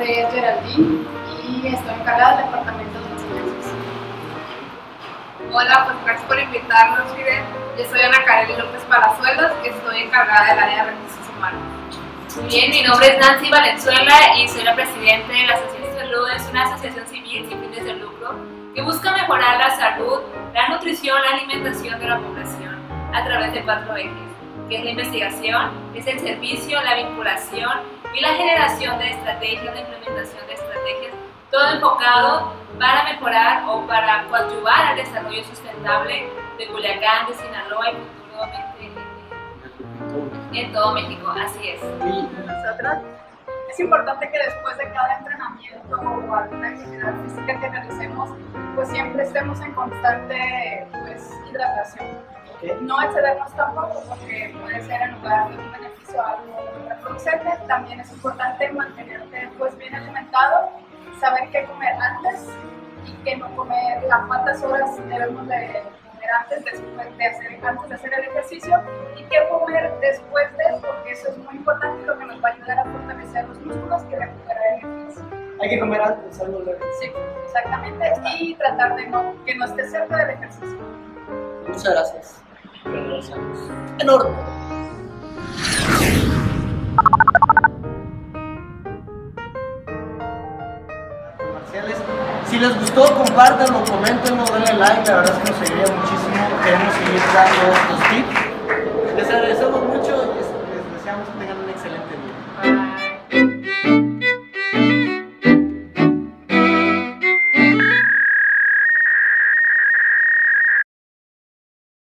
nombre es Geraldine y estoy encargada del departamento de enseñanzas. Hola, pues gracias por invitarnos, Fidel. Yo soy Ana Kareli López Palazuelos, estoy encargada del área de recursos humanos. Muy bien, mi nombre es Nancy Valenzuela y soy la presidenta de la Asociación Salud. Es una asociación civil sin fines de lucro que busca mejorar la salud, la nutrición, la alimentación de la población a través de 4 ejes, que es la investigación, es el servicio, la vinculación y la generación de estrategias, la implementación de estrategias, todo enfocado para mejorar o para coadyuvar al desarrollo sustentable de Culiacán, de Sinaloa y futuramente en todo México. Así es. Nosotras, es importante que después de cada entrenamiento o alguna actividad física que realicemos, pues siempre estemos en constante hidratación. No excedernos tampoco porque puede ser en lugar de un beneficio algo contraproducente. También es importante mantenerte pues bien alimentado, saber qué comer antes y qué no comer, cuántas horas debemos de comer antes de hacer el ejercicio y qué comer después de, porque eso es muy importante y lo que nos va a ayudar a fortalecer los músculos y recuperar energías. Hay que comer antes, algo de... Sí, exactamente, y tratar de que no esté cerca del ejercicio. Muchas gracias. Enorme. Comerciales. Si les gustó, compártanlo, coméntenlo, denle like, la verdad es que nos seguiría muchísimo. Queremos seguir dando estos tips.